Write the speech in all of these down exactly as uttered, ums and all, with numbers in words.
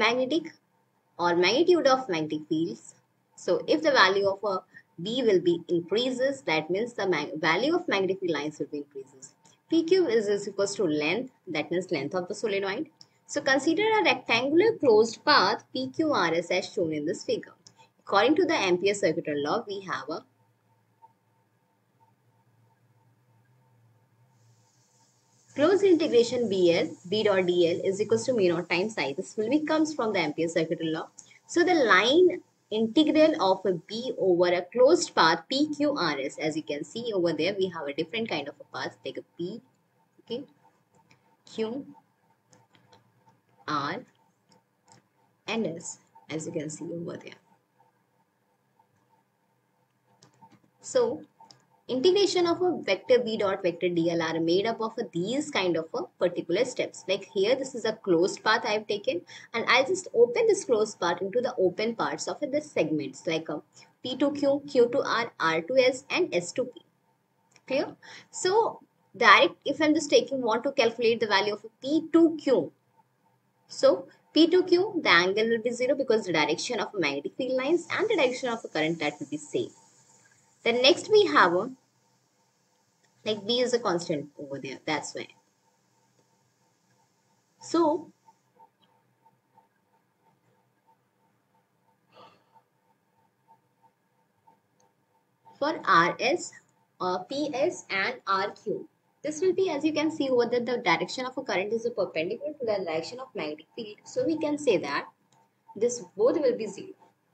magnetic or magnitude of magnetic fields. So if the value of a B will be increases, that means the value of magnetic field lines will be increases. P Q is, is equals to length, that means length of the solenoid. So consider a rectangular closed path P Q R S as shown in this figure. According to the Ampere circuitous law, we have a closed integration B L, B dot D L is equals to mu naught times I. This will be comes from the Ampere circuitous law. So the line integral of a B over a closed path P Q R S, as you can see over there, we have a different kind of a path. Take a P, okay, Q, R, and S, as you can see over there. So integration of a vector B dot vector D L are made up of a, these kind of a particular steps. Like here, this is a closed path I have taken, and I'll just open this closed path into the open parts of it, the segments like a P to Q, Q to R, R to S, and S to P. Clear? So direct, if I'm just taking, want to calculate the value of P to Q. So P to Q, the angle will be zero because the direction of magnetic field lines and the direction of the current, that will be same. Then next we have a, like B is a constant over there, that's why. So for R S, uh, P S and R Q, this will be, as you can see over there, the direction of a current is a perpendicular to the direction of magnetic field. So we can say that this both will be zero.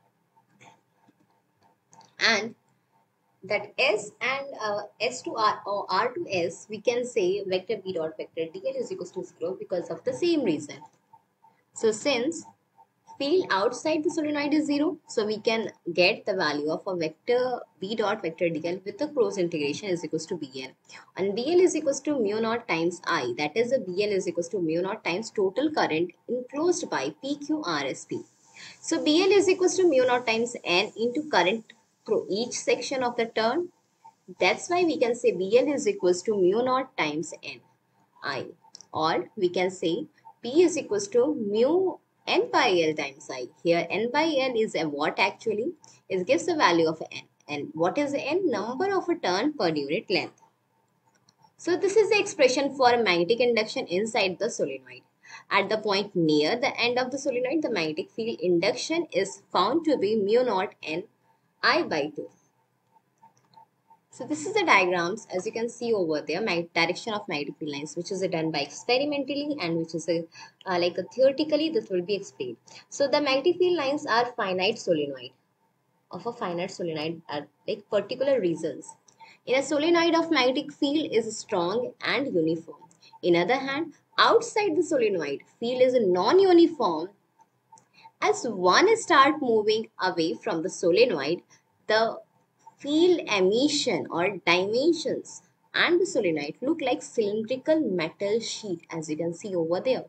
And that S and uh, S to R or R to S, we can say vector B dot vector D L is equals to zero because of the same reason. So since field outside the solenoid is zero, so we can get the value of a vector B dot vector D L with the cross integration is equals to B L. And B L is equals to mu naught times I. That is, the B L is equals to mu naught times total current enclosed by P Q R S P. So B L is equals to mu naught times N into current through each section of the turn. That's why we can say B L is equals to mu naught times N I, or we can say P is equals to mu N by L times I. Here N by L is a what actually? It gives the value of N. And what is N? Number of a turn per unit length. So this is the expression for magnetic induction inside the solenoid. At the point near the end of the solenoid, the magnetic field induction is found to be mu naught N I by two. So this is the diagrams, as you can see over there, my direction of magnetic field lines, which is done by experimentally and which is a, uh, like a theoretically, this will be explained. So the magnetic field lines are finite solenoid, of a finite solenoid are like particular reasons. In a solenoid of magnetic field is strong and uniform. In other hand, outside the solenoid, field is non-uniform. As one start moving away from the solenoid, the field emission or dimensions and the solenoid look like cylindrical metal sheet, as you can see over there.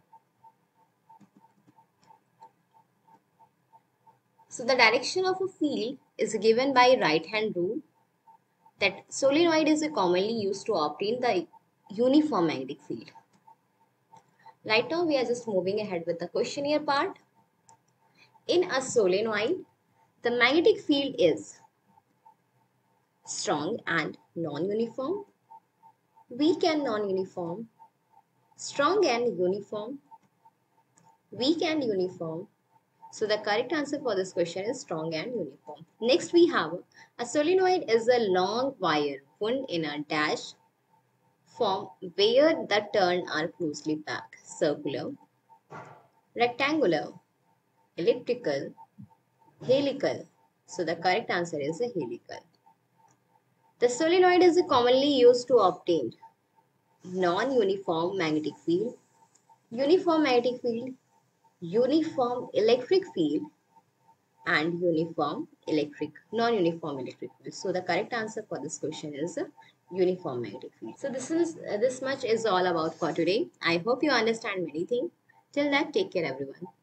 So the direction of a field is given by right hand rule. That solenoid is commonly used to obtain the uniform magnetic field. Right now we are just moving ahead with the questionnaire part. In a solenoid, the magnetic field is strong and non-uniform, weak and non-uniform, strong and uniform, weak and uniform. So the correct answer for this question is strong and uniform. Next we have a solenoid is a long wire wound in a dash form where the turns are closely packed, circular, rectangular, elliptical, helical. So the correct answer is a helical. The solenoid is commonly used to obtain non-uniform magnetic field, uniform magnetic field, uniform electric field, and uniform electric, non-uniform electric field. So the correct answer for this question is a uniform magnetic field. So this is uh, this much is all about for today. I hope you understand many things. Till that, take care everyone.